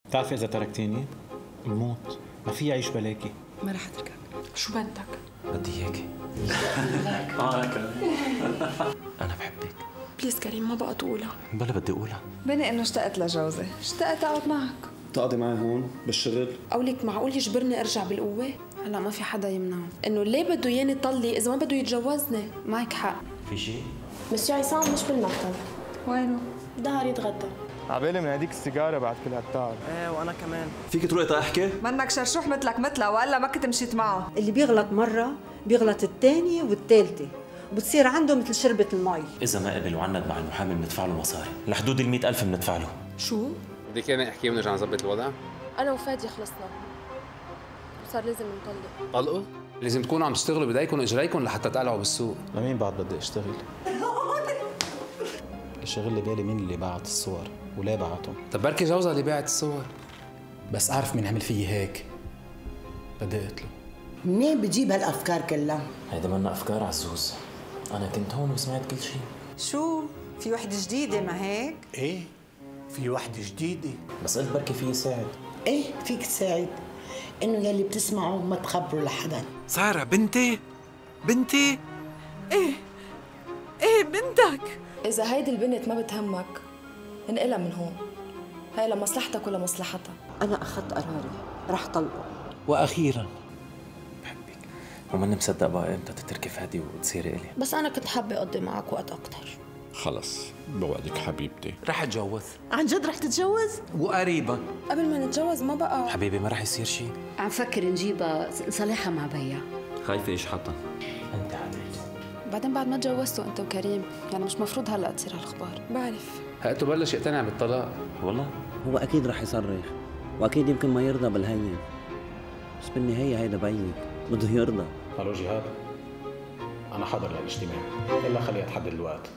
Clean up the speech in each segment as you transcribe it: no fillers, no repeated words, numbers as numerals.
بتعرفي إذا تركتيني بموت، ما في عيش بلاكي. ما رح اتركك. شو بدك؟ بدي اياكي. أنا كمان. أنا بحبك. بليز كريم ما بقى تقولها. بلا بدي أقولها. بني إنه اشتقت لجوزي، اشتقت أقعد معك. تقعدي معي هون بالشغل؟ أو ليك معقول يجبرني أرجع بالقوة؟ هلا ما في حدا يمنعه. إنه ليه بده إياني طلي إذا ما بده يتجوزني؟ معك حق. في شيء؟ مسيو عصام مش بالمكتب. وينه؟ ظهر يتغدى. عبالي من هديك السيجاره بعد كل هالتعب. ايه وانا كمان. فيك تروحي تحكي؟ منك شرشوح مثلك مثله والا ما كنت مشيت معه. اللي بيغلط مرة بيغلط الثانية والثالثة وبتصير عنده مثل شربة المي. إذا ما قبل وعند مع المحامي بندفع له مصاري، لحدود ال100,000 بندفع له. شو؟ بدك اياني احكي ونرجع نظبط الوضع؟ أنا وفادي خلصنا. صار لازم نطلق. طلقوا؟ لازم تكونوا عم تشتغلوا بدايكم واجريكم لحتى تقلعوا بالسوق. لمين بعد بدي اشتغل؟ الشغل لي بالي مين اللي بعت الصور وليه بعتهم. طب بركي جوزها اللي باعت الصور. بس أعرف مين عمل فيي هيك بدي أقتله. منين بتجيب هالأفكار كلها؟ هيدا منا أفكار عزوز، أنا كنت هون وسمعت كل شيء. شو؟ في وحدة جديدة ما هيك؟ إيه في وحدة جديدة. بس قلت بركي فيي ساعد. إيه فيك تساعد، إنه يلي بتسمعه ما تخبره لحدا. سارة بنتي بنتي. إيه بنتك. إذا هيدي البنت ما بتهمك انقلها من هون. هاي لمصلحتك ولا مصلحتها؟ أنا أخذت قراري، رح طلقه. وأخيرا بحبك وماني مصدق بقى إمتى تتركي فادي وتصيري إلي. بس أنا كنت حابة أقضي معك وقت أكتر. خلص بوعدك حبيبتي رح أتجوز. عن جد رح تتجوز؟ وقريبا. قبل ما نتجوز ما بقى. حبيبي ما رح يصير شيء. عم فكر نجيبها نصالحها مع بيا. خايفة إيش حاطة؟ أنت عادي. بعدين بعد ما تجوزتوا أنت وكريم، يعني مش مفروض هلا تصير هالأخبار. بعرف. هاتوا بلش يقتنع بالطلاق. والله؟ هو اكيد رح يصرخ واكيد يمكن ما يرضى بالهين، بس بالنهايه هيدا بيك بده يرضى. الو جهاد، أنا حاضر للاجتماع، إلا خليها تحدد الوقت.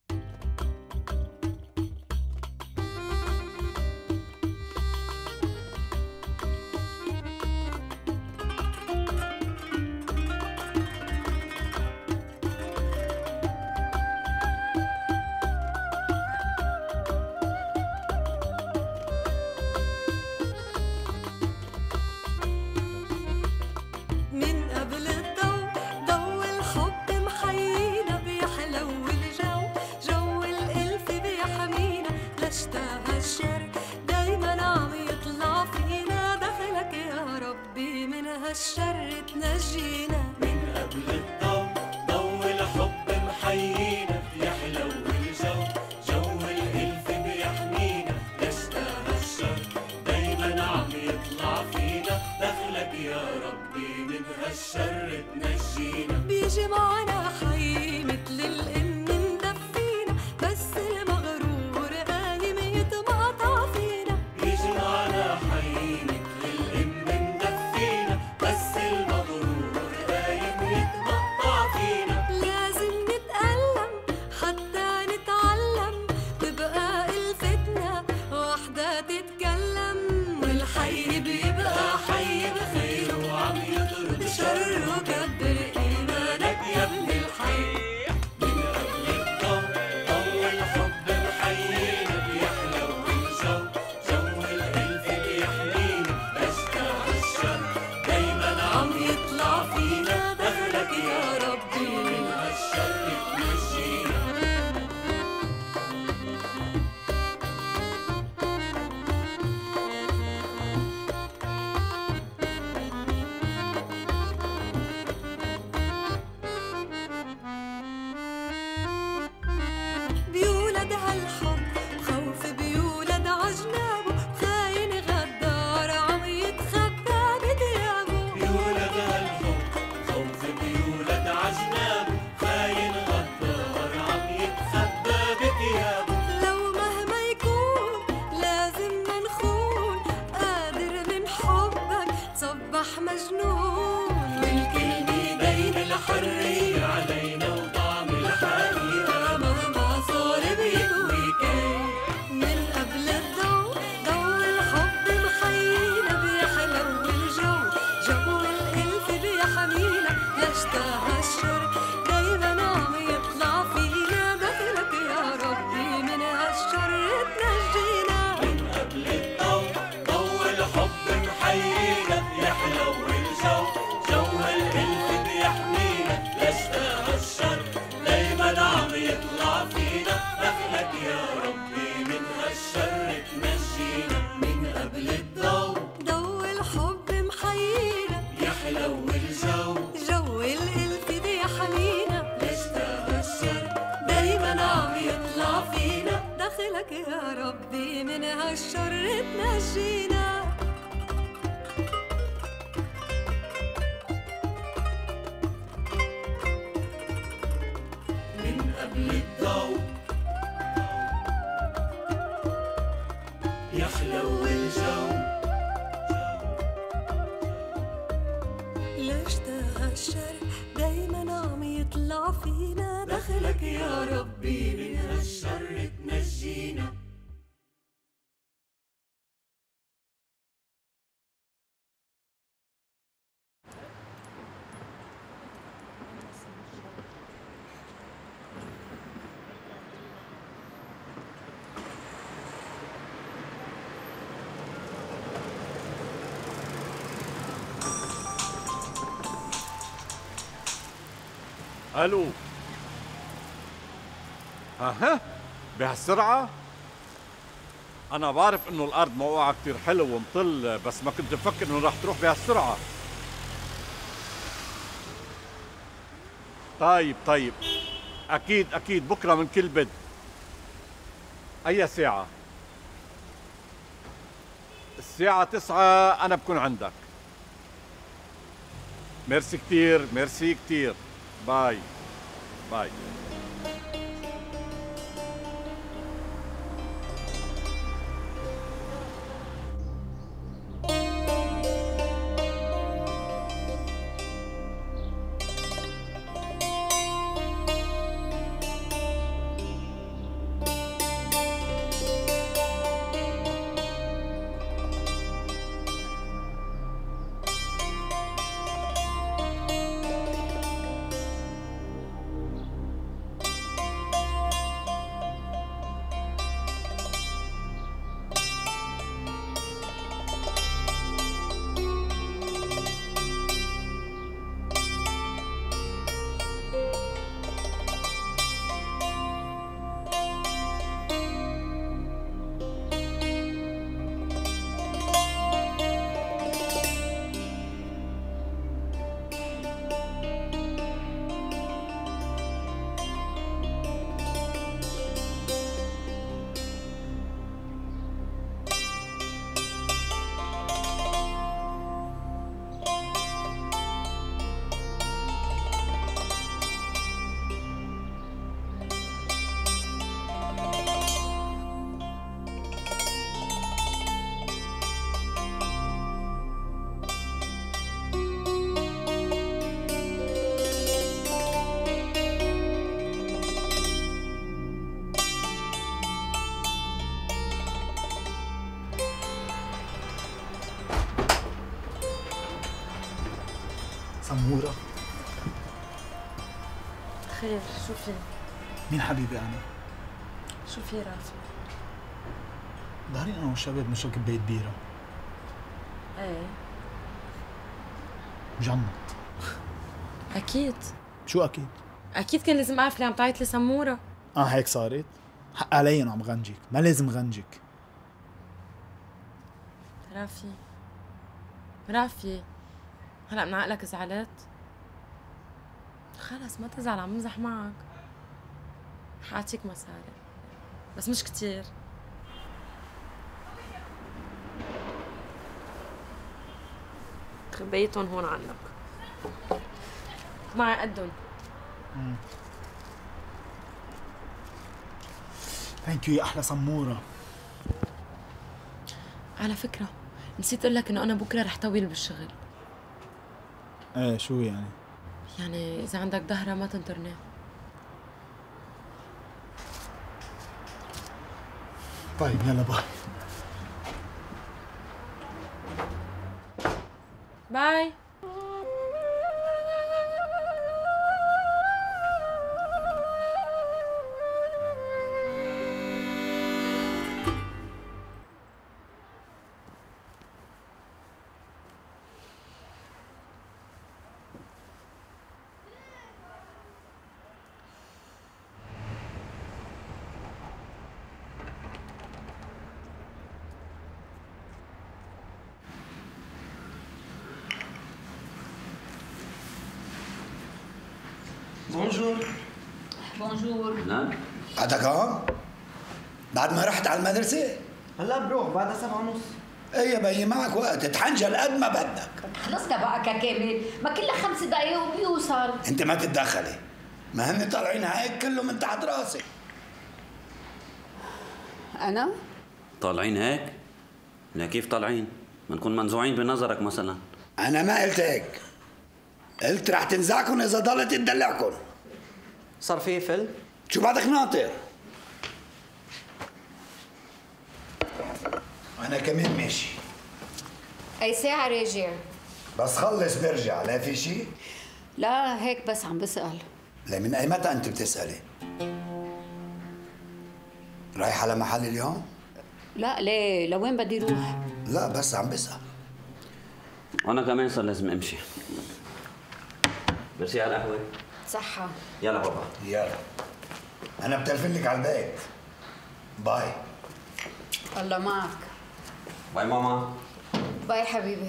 من قبل الضو ضو الحب محيينا بيحلو الجو جو الألف بيحمينا لاشتاق الشر دايما عم يطلع فينا دخلك يا ربي من هالشر تنجينا. من قبل الضو ضو الحب محيينا بيحلو الجو جو الألف بيحمينا لاشتاق الشر دايما عم يطلع فينا دخلك يا ربي من هالشر تنجينا. بيجي معنا حي مثل الأم مدفينا بس المغرور قايم يتمقطع فينا. بيجي معنا حي مثل الأم مدفينا بس المغرور قايم يتمقطع فينا. لازم نتألم حتى نتعلم تبقى الفتنة وحدة تتكلم والحي بيبقى حي بخير وعم يطرد شر وكبر إيمانك يا ابن قبل الضوء يحلو الجو. ليش ده هالشر دايما عم يطلع فينا؟ دخلك يا ربي من هالشر تنجينا. الو. ها بهالسرعة؟ أنا بعرف إنه الأرض موقعها كتير حلو ومطل، بس ما كنت مفكر إنه رح تروح بهالسرعة. طيب أكيد بكرة من كل بد. أي ساعة؟ الساعة 9 أنا بكون عندك. ميرسي كتير. باي. سمورة. خير، شو في؟ مين حبيبي أنا؟ شو في رافي؟ ظهرين أنا والشباب نشرب كباية بيرة. ايه مجنط. أكيد. شو أكيد؟ أكيد كان لازم أعرف اللي عم تعيط لي سمورة. هيك صارت؟ حق علي أنا عم غنجك، ما لازم غنجك. رافي هلأ من عقلك زعلت؟ خلص ما تزعل، عم مزح معك. حاعطيك مصاري بس مش كتير. خبيتهم هون عنك، معي قدهم. ثانك يو يا أحلى سمورة. على فكرة نسيت أقول لك إنه أنا بكرة رح طويل بالشغل. ايه شو يعني؟ يعني إذا عندك ظهرة ما تنطرني. طيب يلا باي. باي. بونجور. نعم. بعدك هون؟ بعد ما رحت على المدرسة؟ هلا بروح بعدها 7:30. ايه يا بيي معك وقت تحنجل قد ما بدك. خلصنا بقى كامل، ما كلها 5 دقايق وبيوصل. انت ما تتدخلي، ما هن طالعين هيك كله من تحت راسي. أنا؟ طالعين هيك؟ لا كيف طالعين؟ ما نكون منزوعين بنظرك مثلا. أنا ما قلت هيك، قلت رح تنزعكم إذا ضلت تدلعكم. صار في فيلم؟ شو بعدك ناطر؟ أنا كمان ماشي. أي ساعة راجع؟ بس خلص برجع. لا في شيء؟ لا هيك بس عم بسأل. لا من أي متى أنت بتسألي؟ رايح على محل اليوم؟ لا ليه؟ لوين بدي روح؟ لا بس عم بسأل. وأنا كمان صار لازم أمشي. ميرسي على القهوة. صحة. يلا بابا. يلا. أنا بتلفن لك على البيت. باي. الله معك. باي ماما. باي حبيبي.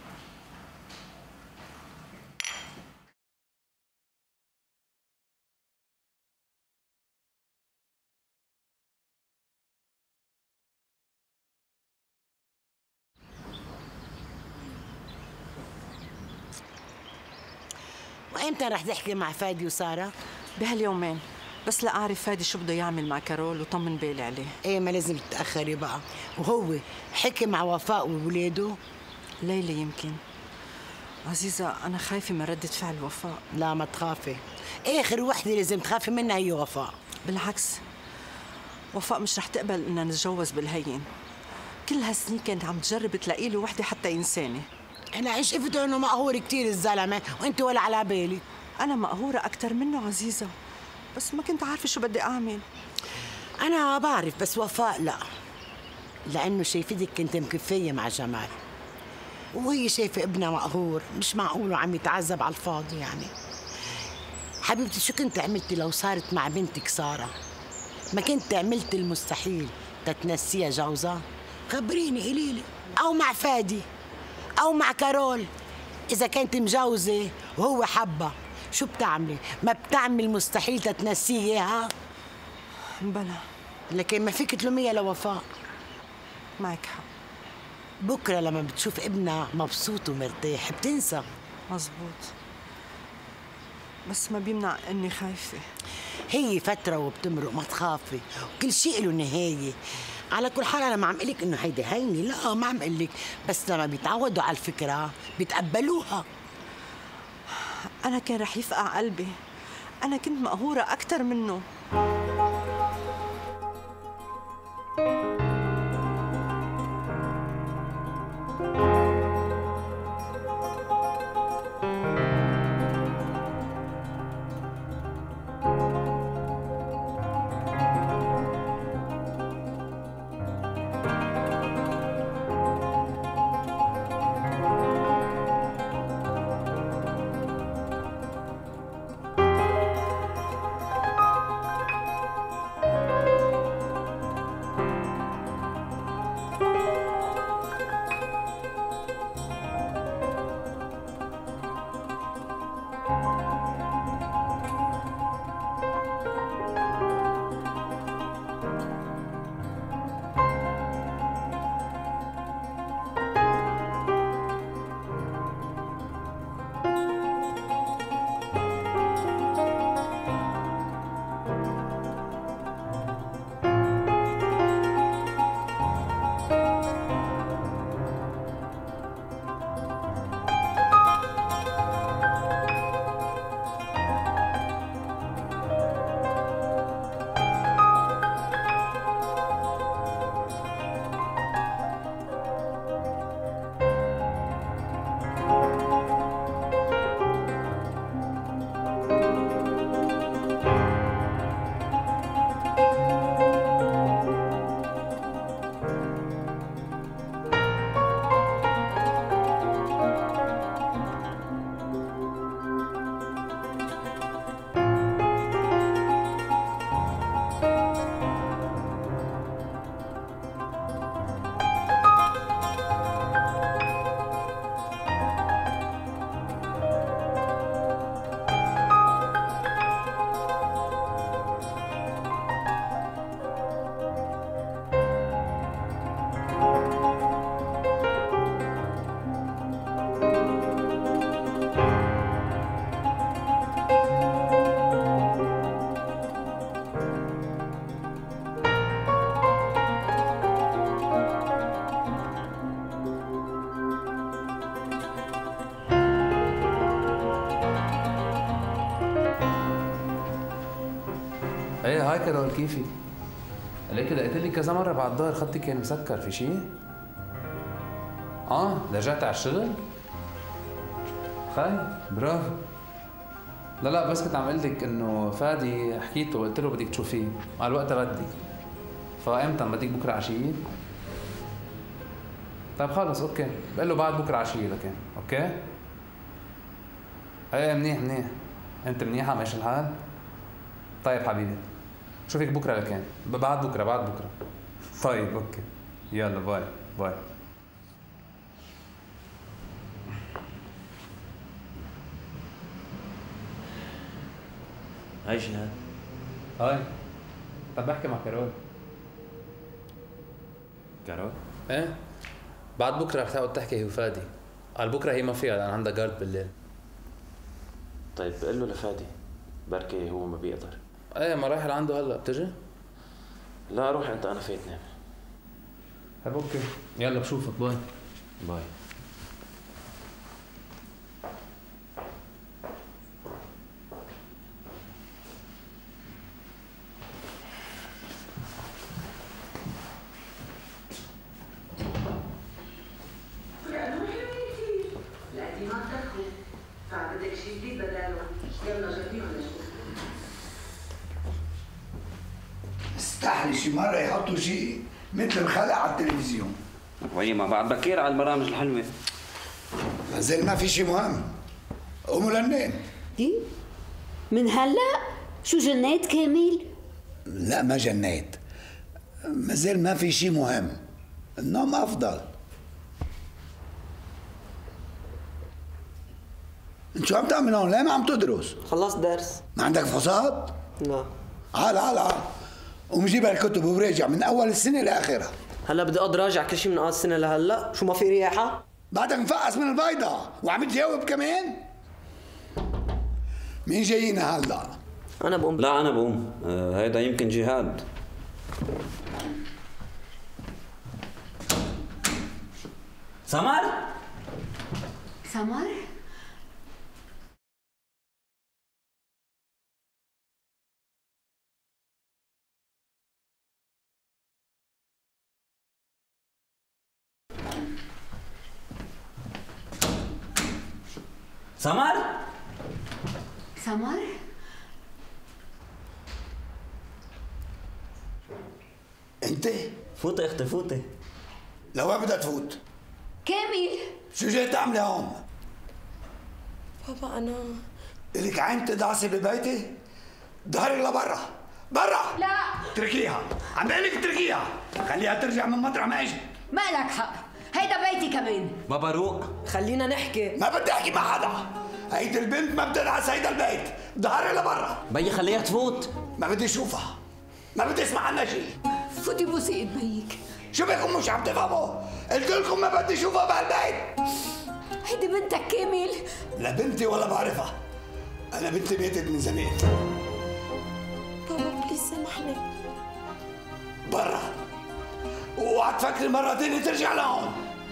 وإمتى رح تحكي مع فادي وسارة؟ بهاليومين، بس لأعرف فادي شو بده يعمل مع كارول وطمن بالي عليه. إيه ما لازم تتأخري بقى. وهو حكي مع وفاء وولاده؟ ليلى يمكن. عزيزة أنا خايفة من ردة فعل وفاء. لا ما تخافي، آخر وحدة لازم تخافي منها هي وفاء. بالعكس، وفاء مش رح تقبل إننا نتجوز بالهين. كل هالسنين كانت عم تجرب تلاقي له وحدة حتى إنسانة. أنا عشفت إنه مقهور كتير الزلمة وأنت ولا على بالي. أنا مقهورة أكتر منه عزيزة، بس ما كنت عارفة شو بدي أعمل. أنا بعرف بس وفاء لا، لأنه شايفتك كنت مكفية مع جمال، وهي شايفة ابنها مقهور، مش معقول وعم يتعذب على الفاضي يعني. حبيبتي شو كنت عملتي لو صارت مع بنتك سارة؟ ما كنت عملت المستحيل تتنسيها جوزها؟ خبريني قليلي. أو مع فادي أو مع كارول، إذا كانت مجوزة وهو حبها شو بتعملي؟ ما بتعمل المستحيل تتنسيه إياها؟ بلا. لكن ما فيك تلوميها لوفاء. معك حق. بكرة لما بتشوف ابنها مبسوط ومرتاح بتنسى. مزبوط، بس ما بيمنع إني خايفة. هي فترة وبتمرق، ما تخافي، وكل شيء له نهاية. على كل حال أنا ما عم قلك إنه هيدي هينة، لا ما عم قلك، بس لما بيتعودوا على الفكرة بيتقبلوها. أنا كان رح يفقع قلبي، أنا كنت مقهورة أكتر منه. هاي كرول كيفي؟ ليك لقيت لي كذا مرة بعد الظهر خطي كان مسكر، في شيء؟ رجعت على الشغل؟ خاي برافو. لا بس كنت عم قلت لك انه فادي حكيته وقلت له بدك تشوفيه، قال وقتها بدي. فامتى بدك بكره عشيه؟ طيب خلص اوكي، بقول له بعد بكره عشيه لكن، اوكي؟ ايه منيح. انت منيحه ماشي الحال؟ طيب حبيبي شوفك بكره لكن، بعد بكره. طيب اوكي يلا باي. هاي جهاد. هاي طب بحكي مع كارول. ايه بعد بكره رح تقعد تحكي هي وفادي. قال بكره هي ما فيها لان عندها جارد بالليل. طيب قل له لفادي بركي هو ما بيقدر. ايه ما رايح لعنده هلا، بتجي؟ لا روح انت، انا فايت نام. طيب اوكي يلا بشوفك. باي. استحلي شي مرة يحطوا شيء مثل الخلق على التلفزيون. وهي ما بعد بكير على البرامج الحلوة. ما زال ما في شيء مهم. قوموا لننام. ايه؟ من هلا؟ شو جنيت كامل؟ لا ما جنيت. ما زال ما في شيء مهم. النوم أفضل. انت شو عم تعمل هون؟ ليه ما عم تدرس؟ خلصت درس. ما عندك فحوصات؟ لا. عال قوم جيب الكتب وراجع من اول السنه لاخرها. هلا بدي اقعد راجع كل شيء من اول السنه لهلا؟ شو ما في رياحه؟ بعدك مفقس من البيضه وعم تجاوب كمان؟ مين جايينا هلا؟ انا بقوم. لا انا بقوم. هيدا يمكن جهاد. سمر؟ سمر؟ انت؟ فوتي اختي فوتي. لوين بدها تفوت؟ كامل شو جاي تعملي هون؟ بابا انا الك عين تدعسي ببيتي؟ ظهري لبرا. برا. لا اتركيها، عم بقول لك اتركيها، خليها ترجع من مطرح ما اجت. ما لك حق، هيدا بيتي كمان. بابا روق. خلينا نحكي. ما بدي احكي مع حدا. هيدي البنت ما بتدعس هيدا البيت، ظهري لبرا. بيي خليها تفوت. ما بدي اشوفها، ما بدي اسمع عنها شيء. فوتي بوسي ايد بيك. شو بكم مش عم تفهموا؟ قلت لكم ما بدي اشوفها بهالبيت. هيدي بنتك كامل. لا بنتي ولا بعرفها. انا بنتي ماتت من زمان. بابا بليز سامحني. برا. اوعى تفكري مرة تانية ترجع لهون.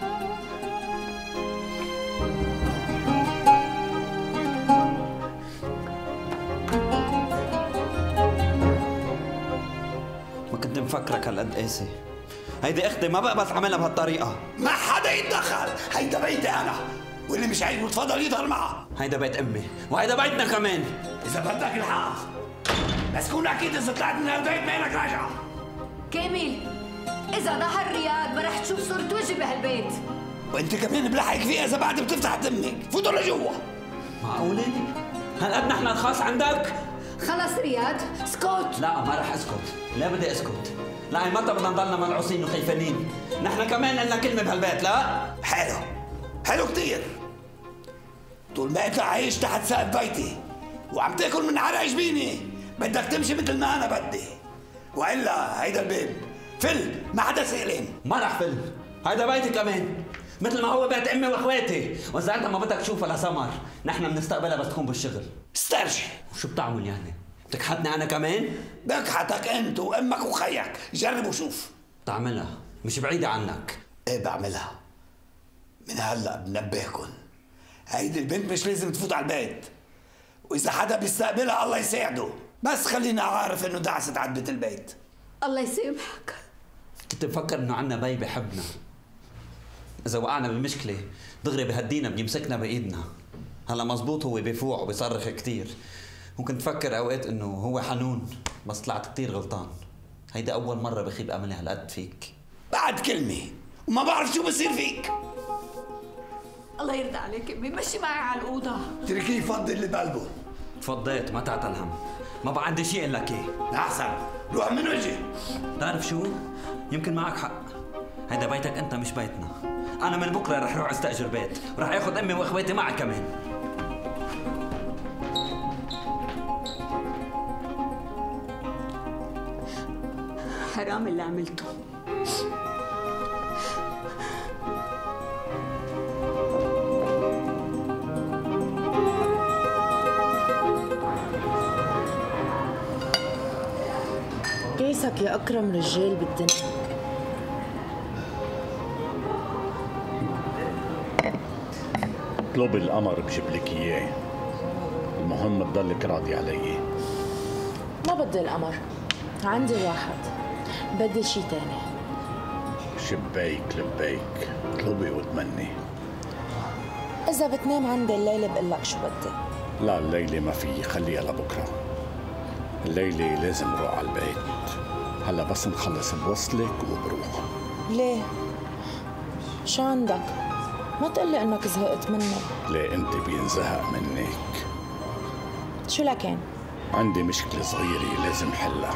ما كنت مفكرك هالقد قاسي. هيدي اختي ما بقبل تعملها بهالطريقة. ما حدا يتدخل، هيدا بيتي انا، واللي مش عايزه تفضل يظهر معها. هيدا بيت امي، وهيدا بيتنا كمان. اذا بدك الحق بس كون اكيد اذا طلعت من هالبيت ما لك راجعة. كامل اذا ظهر رياض ما رح تشوف صورة وجهي بهالبيت. وانت كمان بلحق فيها اذا بعد بتفتح تمك، فوتوا لجوا. معقولة؟ هالقد نحن رخاص عندك؟ خلص رياض اسكت. لا ما رح اسكت، لا بدي اسكت. لا هي متى بدنا نضلنا منعوسين وخيفانين؟ نحن كمان لنا كلمة بهالبيت. لا حلو كتير. طول ما انت عايش تحت سقف بيتي وعم تاكل من عرق جبيني بدك تمشي مثل ما انا بدي، والا هيدا الباب فل ما حدا سالم. ما رح فل، هيدا بيتي كمان مثل ما هو بيت امي واخواتي، واذا انت ما بدك تشوفها لسمر نحن بنستقبلها بس تكون بالشغل. استرجي. شو بتعمل يعني؟ بتكحتني انا كمان؟ بكحتك انت وامك وخيك، جرب وشوف. بتعملها مش بعيدة عنك. ايه بعملها. من هلا بنبهكن، هيدي البنت مش لازم تفوت على البيت، واذا حدا بيستقبلها الله يساعده. بس خلينا عارف انه دعست عتبة البيت. الله يسامحك. كنت مفكر انه عنا بي بحبنا، اذا وقعنا بالمشكله دغري بهدينا بيمسكنا بايدنا. هلا مزبوط هو بيفوع وبيصرخ كثير، وكنت فكر اوقات انه هو حنون، بس طلعت كثير غلطان. هيدا اول مره بخيب املي هالقد فيك. بعد كلمه وما بعرف شو بصير فيك. الله يرضى عليك امي، مشي معي على الاوضه. اتركيه يفضي اللي بقلبه. تفضيت، ما تعتل هم، ما بقى عندي شيء الا لك اياه. احسن روح من وجهي. بتعرف شو؟ يمكن معك حق، هيدا بيتك انت مش بيتنا. انا من بكره رح اروح استاجر بيت، ورح اخذ امي واخواتي معي كمان. حرام اللي عملته. كيسك يا أكرم رجال بالدنيا. اطلبي القمر بجيب لك اياه، المهم تضلك راضي علي. ما بدي القمر، عندي واحد، بدي شي تاني. شبيك لبيك، اطلبي وتمني. إذا بتنام عندي الليلة بقلك شو بدي. لا الليلة ما في، خليها لبكرة. الليلة لازم نروح على البيت، هلا بس نخلص بوصلك وبروح. ليه؟ شو عندك؟ ما تقلي انك زهقت منه. ليه انت بينزهق منك؟ شو لكن؟ عندي مشكلة صغيرة لازم حلها.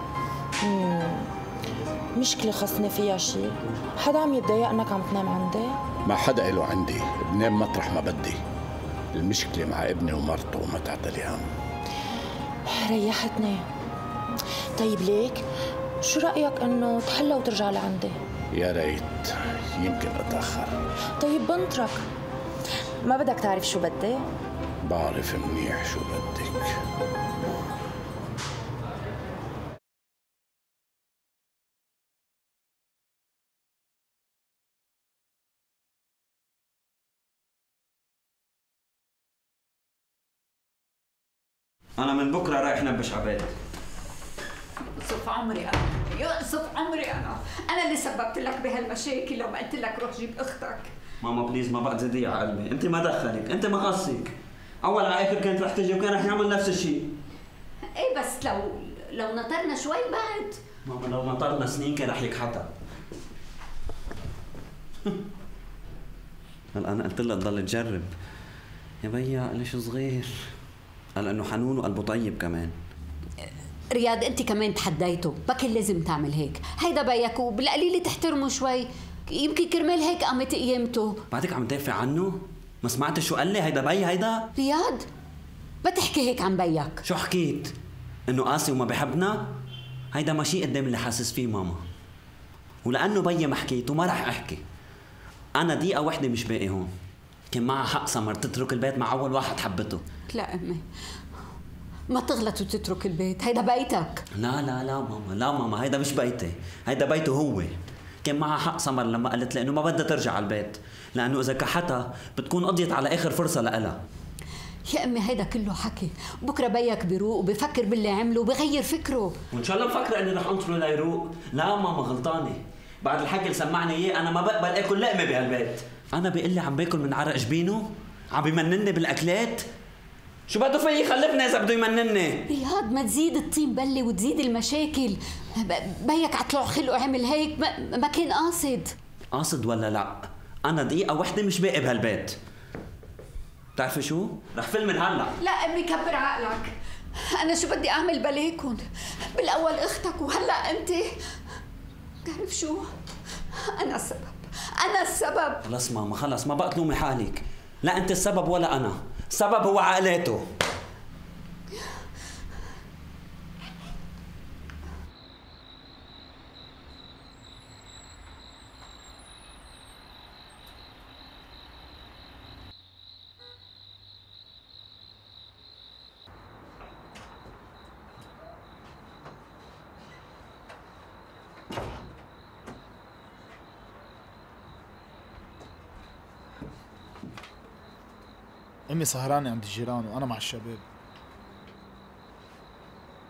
مشكلة خصني فيها شي؟ حدا عم يتضايق انك عم تنام عندي؟ ما حدا إله عندي، بنام مطرح ما بدي. المشكلة مع ابني ومرته وما تعتلي هم. ريحتني. طيب ليك شو رأيك انه تحلها وترجع لعندي؟ يا ريت، يمكن اتأخر. طيب بنطرك، ما بدك تعرف شو بدي؟ بعرف منيح شو بدك. أنا من بكرة رايح نبش عباد. يقصف عمري أنا، يقصف عمري أنا اللي سببت لك بهالمشاكل لو ما قلت لك روح جيب أختك. ماما بليز ما بقى تزيدي على قلبي، أنت ما دخلك، أنت ما خصك. أول على آخر كانت رح تجي وكان رح يعمل نفس الشيء. إيه بس لو نطرنا شوي بعد. ماما لو نطرنا سنين كان رح يكحتها. هلا أنا قلت لها تضل تجرب. يا بيا ليش صغير؟ قال إنه حنون وقلبه طيب كمان. رياض انت كمان تحديته، ما كان لازم تعمل هيك، هيدا بيك وبالقليل تحترمه شوي، يمكن كرمال هيك قامت قيامته. بعدك عم تدافع عنه؟ ما سمعت شو قال لي؟ هيدا بي هيدا؟ رياض ما تحكي هيك عن بيك. شو حكيت؟ انه قاسي وما بحبنا؟ هيدا ماشي قدام اللي حاسس فيه ماما. ولانه بيي ما حكيت وما رح احكي. انا دقيقة وحدة مش باقي هون. كان معها حق سمر تترك البيت مع اول واحد حبته. لا امي ما تغلط وتترك البيت، هيدا بيتك. لا لا لا ماما، لا ماما، هيدا مش بيتي، هيدا بيته هو. كان معها حق سمر لما قالت لي انه ما بدها ترجع على البيت، لانه اذا كحتها بتكون قضيت على اخر فرصة لها. يا امي هيدا كله حكي، بكره بيك بيروق وبفكر باللي عمله وبغير فكره. وان شاء الله مفكرة اني رح انطره ليروق. لا ماما غلطانة، بعد الحكي اللي سمعني اياه انا ما بقبل اكل لقمة بهالبيت. انا بيقول لي عم باكل من عرق جبينه، عم بيمنني بالاكلات. شو بده فيي يخلفني اذا بده يمنني؟ رياض ما تزيد الطين بلة وتزيد المشاكل، بيك عطلع خلقه عمل هيك، ما كان قاصد. قاصد ولا لا؟ انا دقيقة وحدة مش باقي بهالبيت. بتعرفي شو؟ رح فل من هلا. لا امي كبر عقلك، انا شو بدي اعمل بلاكن؟ بالاول اختك وهلا انت. بتعرف شو؟ انا السبب. خلص ماما خلص، ما بقى تلومي حالك. لا انت السبب ولا انا، السبب هو عقلاته. امي سهرانة عند الجيران وانا مع الشباب.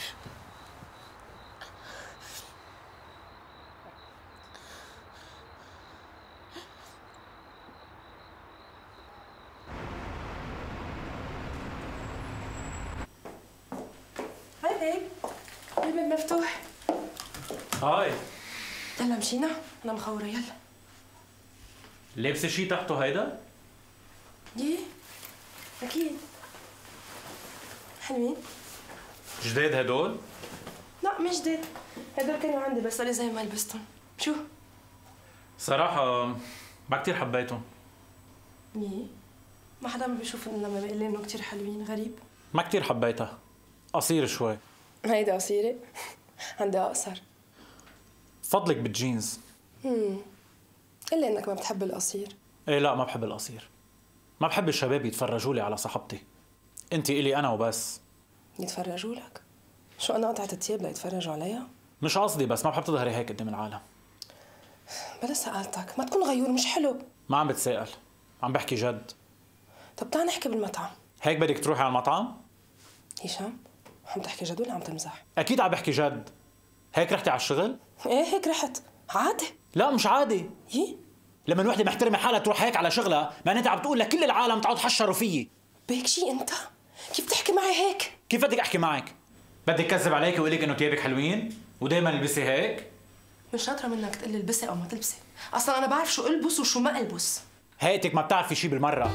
هاي بيب، الباب مفتوح. هاي يلا مشينا، أنا مخورة يلا. لابسه شي تحته هيدا؟ يي أكيد. حلوين؟ جداد هدول؟ لا مش جديد، هدول كانوا عندي بس صار زي ما لبستهم. شو؟ صراحة ما كتير حبيتهم. يي ما حدا ما بيشوف لما بيقول لي إنه كتير حلوين، غريب. ما كتير حبيتها، قصير شوي. هيدا قصيرة؟ عندي أقصر. فضلك بالجينز. إلا إنك ما بتحب القصير. ايه لا ما بحب القصير. ما بحب الشباب يتفرجوا لي على صاحبتي. انت إلي انا وبس. يتفرجوا لك؟ شو أنا قطعت الثياب ليتفرجوا عليها؟ مش قصدي بس ما بحب تظهري هيك قدام العالم. بلا سألتك، ما تكون غيور مش حلو. ما عم بتسائل، عم بحكي جد. طب تعال نحكي بالمطعم. هيك بدك تروحي على المطعم؟ هشام عم تحكي جد ولا عم تمزح؟ اكيد عم بحكي جد. هيك رحتي على الشغل؟ ايه هيك رحت، عادي. لا مش عادي. يي لما الوحده محترمه حالها تروح هيك على شغلها، معناتها عم تقول لكل العالم تعالوا تحشروا فيي. بهيك شيء انت؟ كيف تحكي معي هيك؟ كيف بدك احكي معك؟ بدك كذب عليك واقول لك انه ثيابك حلوين ودائما البسي هيك؟ مش شاطره منك تقول لي البسي او ما تلبسي، اصلا انا بعرف شو البس وشو ما البس. هيئتك ما بتعرفي شيء بالمره.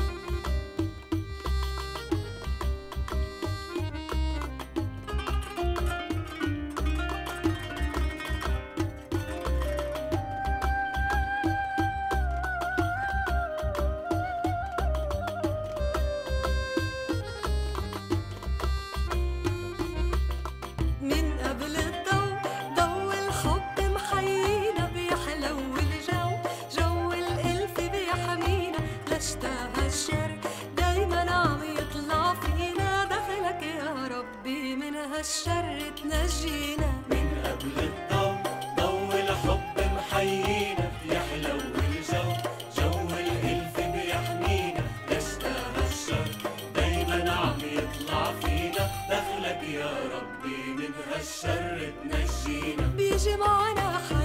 هالشر تنجينا من قبل الضوء، ضوء الحب محيينا بيحلو الجو، جو الألف بيحمينا لاشتهى الشر دايما عم يطلع فينا، دخلك يا ربي من هالشر تنجينا. بيجي معنا